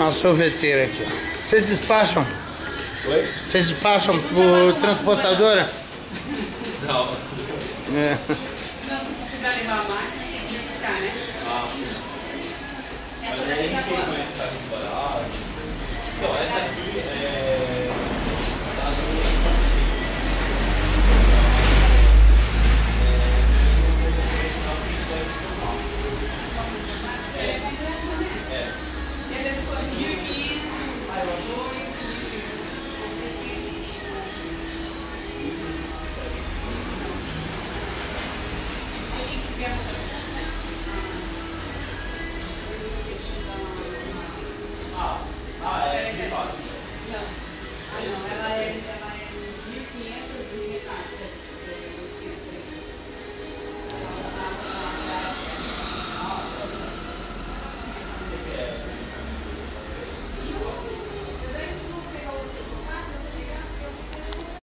Uma sorveteira aqui, ó. Vocês despacham? Oi? Vocês despacham por transportadora? Não. É. Não, se vai levar a máquina, tem que ficar, né? Ah, sim. Mas aí a gente tem mais carro parado. Então, essa aqui é